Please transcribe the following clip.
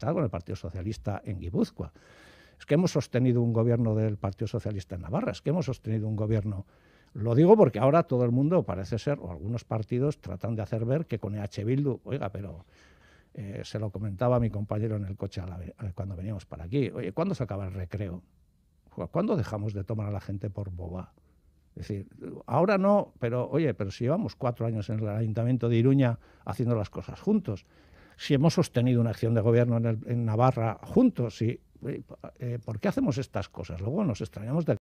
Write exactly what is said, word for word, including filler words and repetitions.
pactado con el Partido Socialista en Guipúzcoa. Es que hemos sostenido un gobierno del Partido Socialista en Navarra, es que hemos sostenido un gobierno... Lo digo porque ahora todo el mundo parece ser, o algunos partidos tratan de hacer ver que con E H Bildu, oiga, pero eh, se lo comentaba a mi compañero en el coche a la, cuando veníamos para aquí, oye, ¿cuándo se acaba el recreo? ¿Cuándo dejamos de tomar a la gente por boba? Es decir, ahora no, pero oye, pero si llevamos cuatro años en el Ayuntamiento de Iruña haciendo las cosas juntos, si hemos sostenido una acción de gobierno en, el, en Navarra juntos, si, eh, ¿por qué hacemos estas cosas? Luego nos extrañamos de